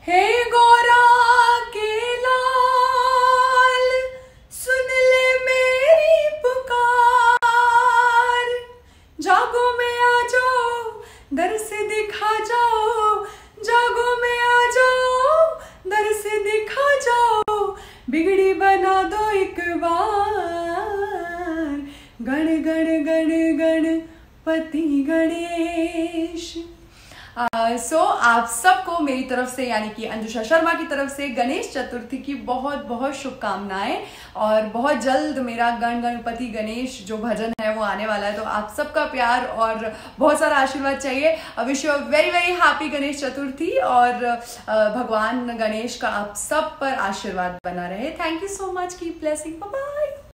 हे गोरा के लाल सुन ले मेरी पुकार, जागो में आ जाओ दर से दिखा जाओ, जागो में आ जाओ दर से दिखा जाओ, बिगड़ी बना दो एक बार, गण गण गण गणपति गणेश। सो आप सबको मेरी तरफ से यानी कि अंजुषा शर्मा की तरफ से गणेश चतुर्थी की बहुत बहुत शुभकामनाएं, और बहुत जल्द मेरा गण गणपति गणेश जो भजन है वो आने वाला है, तो आप सबका प्यार और बहुत सारा आशीर्वाद चाहिए। Wish you very very happy Ganesh Chaturthi, और भगवान गणेश का आप सब पर आशीर्वाद बना रहे। Thank you so much, keep blessing, bye bye.